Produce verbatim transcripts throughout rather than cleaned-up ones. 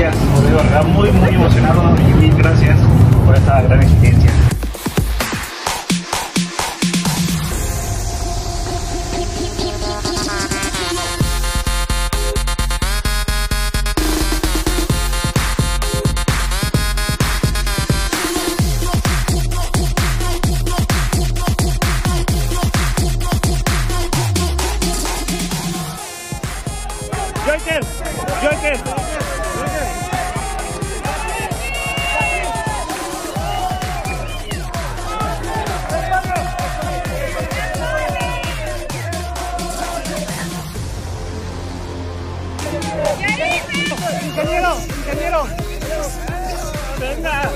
gracias, de verdad muy muy emocionado y mil gracias por esta gran experiencia. Joker, Joker. Ingeniero, ingeniero. Venga.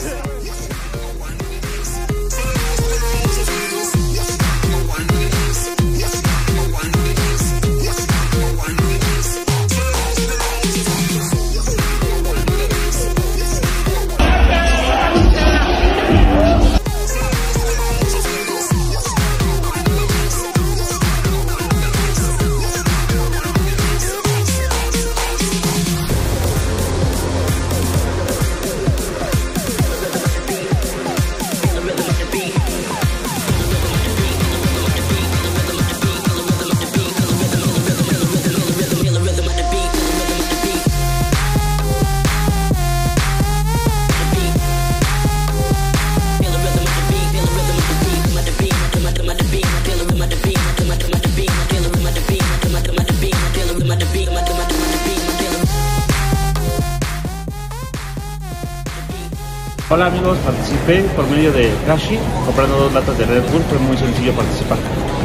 Hola amigos, participé por medio de Cashi, comprando dos latas de Red Bull, fue muy sencillo participar.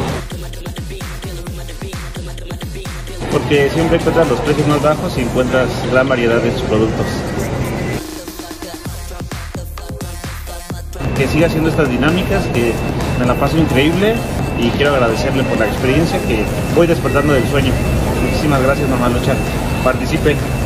Porque siempre encuentras los precios más bajos y encuentras gran variedad de sus productos. Que siga haciendo estas dinámicas, que me la paso increíble y quiero agradecerle por la experiencia que voy despertando del sueño. Muchísimas gracias, Mamá Lucha. Participe.